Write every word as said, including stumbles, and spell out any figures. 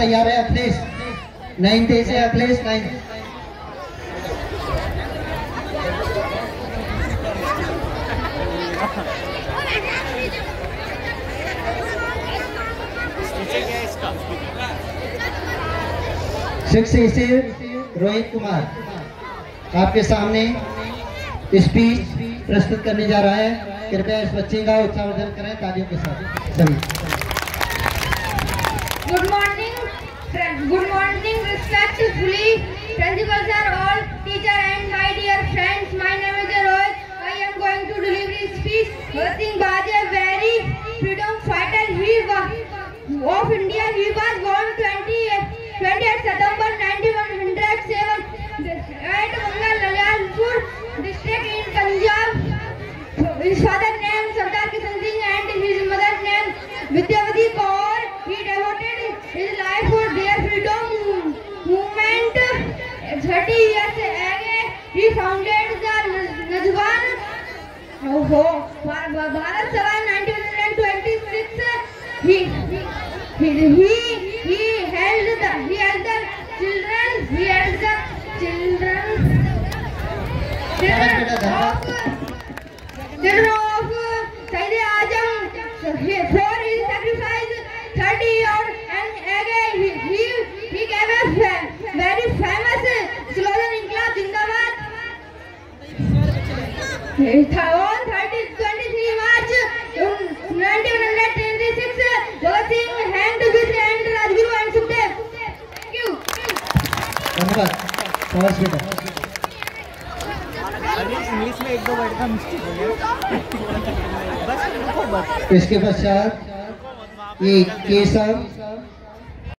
तैयार है अखिलेश नाइन थे से अखिलेश नाइन सिक्स से रोहित कुमार आपके सामने स्पीच प्रस्तुत करने जा रहा है। कृपया इस बच्चे का उत्साहवर्धन करें तालियों के साथ सभी। Good morning good morning respectfully principal sir, all teacher and my dear friends, my name is Rohit. I am going to deliver this speech. Bhagat Singh was a very freedom fighter he was of India. He was born twentieth September nineteen oh seven at Mangalalpur district in Punjab. His father name Sardar Kishan Singh and his mother name Vidyavati Kaur. He devoted his life for their freedom movement. thirty years ago, he founded the Najwan Bharat Sabha nineteen twenty-six. He he he he held the he held the children he held the children children of children of Sayyid Azam for his sacrifice. thirty years and again he, he, he gave a fa very famous slogan, Inqilab Zindabad. On twenty-three March nineteen twenty-six, Bhagat Singh hanged with and Rajguru and Sukhdev. Thank you. धन्यवाद। शाबाश बेटा। English में एक दो word का mistake हो गया। बस इसके पश्चात ये केशव